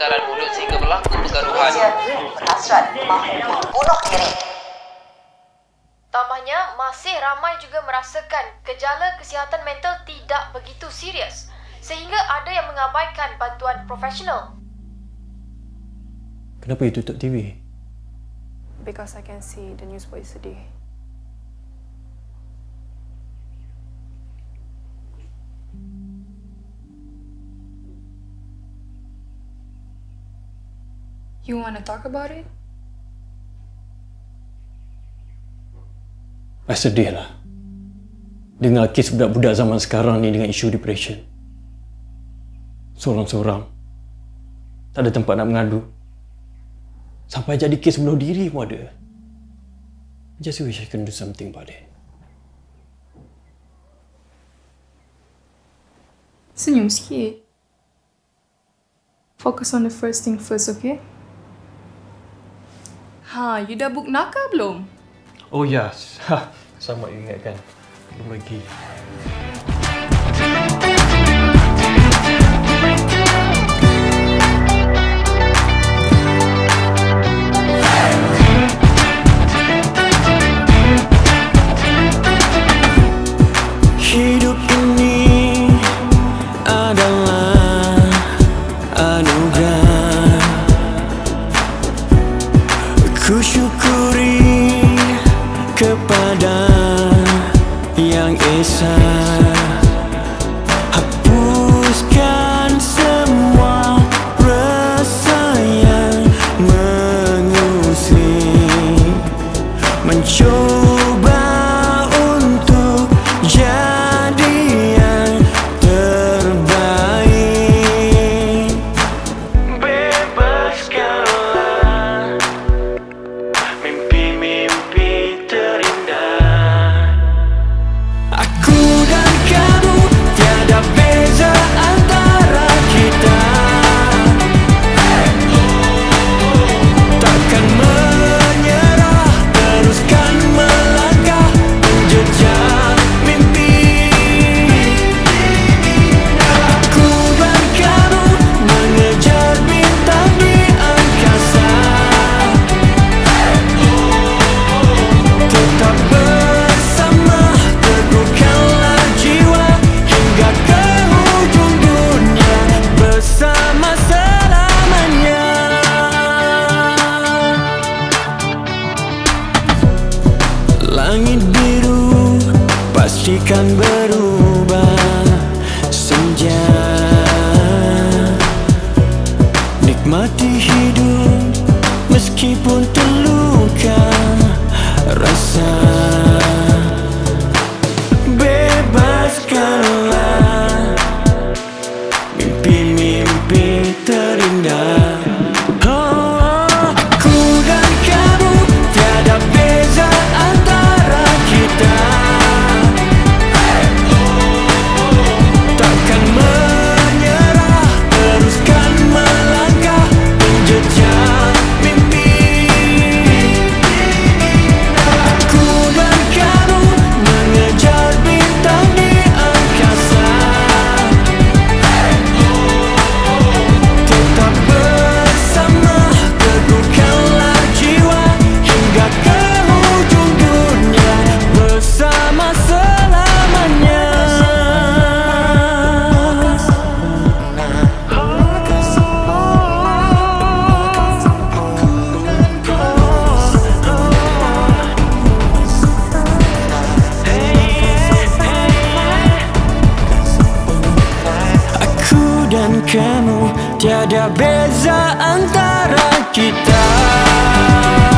pertengkaran mulut sehingga berlaku pergaduhan. Berhasrat mahu bunuh diri. Tambahnya, masih ramai juga merasakan gejala kesihatan mental tidak begitu serius sehingga ada yang mengabaikan bantuan profesional. Kenapa you tutup TV? Because I can see the news boy sedih. You want to talk about it? I sedih lah dengar kes budak-budak zaman sekarang ni dengan isu depression. Seorang-seorang, tak ada tempat nak mengadu. Sampai jadi kes bunuh diri pun ada. I just wish I can do something about it. Senyum sikit. Focus on the first thing first, okay? You dah book nakal belum? Oh yes, sama you ingatkan. Belum lagi. Hidup ini adalah anugerah. Ku syukuri kepada Yang Esa. Hapuskan semua rasa yang mengusik, mencoba untuk jadi yang terbaik. Bebaskanlah mimpi-mimpi terindah. Aku dan kamu, tiada beza antara kita. Takkan menyerah, teruskan melangkah menjejak mimpi. Aku dan kamu mengejar bintang di angkasa. Tetap bersama, teguhkanlah jiwa hingga ke hujung dunia, bersama selamanya. Langit biru pastikan berubah senja. Nikmati hidup meskipun terluka rasa. Bebaskanlah mimpi-mimpi terindah. Aku dan kamu, tiada beza antara kita. Takkan menyerah, teruskan melangkah menjejak mimpi. Aku dan kamu mengejar bintang di angkasa. Tetap bersama, teguhkanlah jiwa hingga ke hujung dunia, bersama selamanya. Aku dan kamu, tiada beza antara kita.